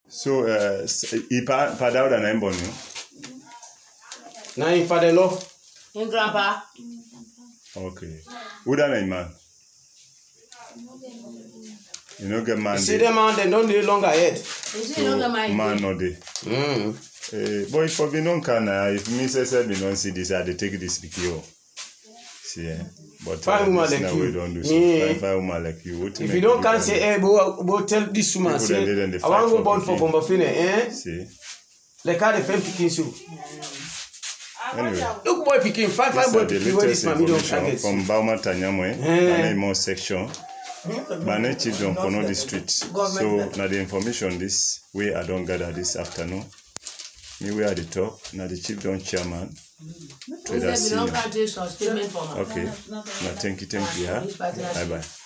So, Padauda na mbonu. Na infadelo. In grandpa. Okay. Uda na man. You know get man. You see the man, they don't no longer yet. So, man no dey. Boy, if we don't can, if me say we don't see this, I dey take this video. See, but five woman like we you. don't do so. Five woman like you. If you don't can say, hey, bo tell this woman, say, I want to go born for Bombafine, eh? See. Like how the femme picking so. Anyway, look boy picking, five boy picking. Where this man don't target from Bauma Tanyamwe, Banemo section. Bane Chief don't know the street. So now the information this way I don't gather this afternoon. Me we are the top. Now the Chief don't chairman. Okay. Now thank you. Yeah. Bye bye.